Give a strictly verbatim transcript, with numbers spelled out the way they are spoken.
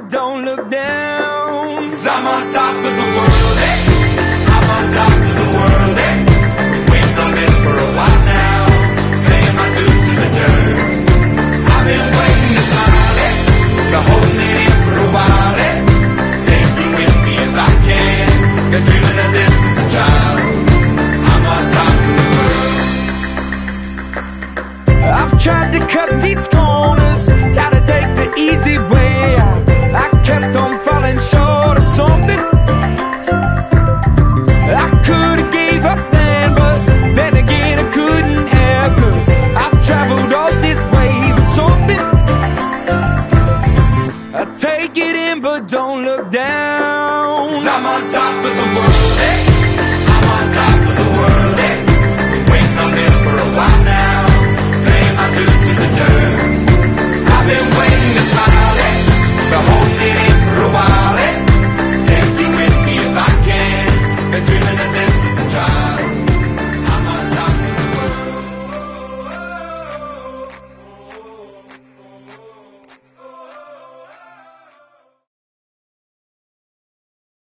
but don't look down. 'Cause I'm on top of the world, hey. I'm on top of the world, hey. Waiting on this for a while now, paying my dues to the dirt. I've been waiting to smile, hey. Been holding it in for a while, hey. Take you with me if I can. Been dreaming of this since a child. I'm on top of the world. I've tried to cut these corners, try to take the easy way out. I kept on falling short of something. I could've gave up then, but then again I couldn't have. 'Cause I've traveled all this way for something. I take it in, but don't look down. 'Cause I'm on top of the world, hey. I'm on top of the world, hey. Been waiting on this for a while now, paying my dues to the dirt. I've been waiting to smile, hey. The whole